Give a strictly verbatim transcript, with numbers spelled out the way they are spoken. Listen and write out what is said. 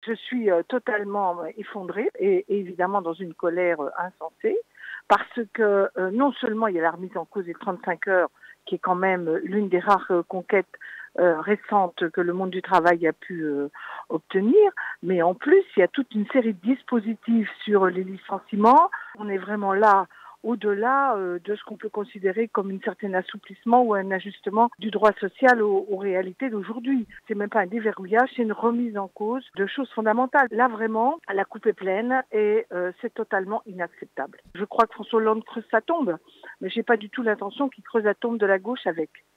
Je suis euh, totalement effondrée et, et évidemment dans une colère euh, insensée parce que euh, non seulement il y a la remise en cause des trente-cinq heures qui est quand même l'une des rares euh, conquêtes euh, récentes que le monde du travail a pu euh, obtenir, mais en plus il y a toute une série de dispositifs sur les licenciements. On est vraiment là au-delà euh, de ce qu'on peut considérer comme un certain assouplissement ou un ajustement du droit social aux, aux réalités d'aujourd'hui. C'est même pas un déverrouillage, c'est une remise en cause de choses fondamentales. Là vraiment, la coupe est pleine et euh, c'est totalement inacceptable. Je crois que François Hollande creuse sa tombe, mais j'ai pas du tout l'intention qu'il creuse la tombe de la gauche avec.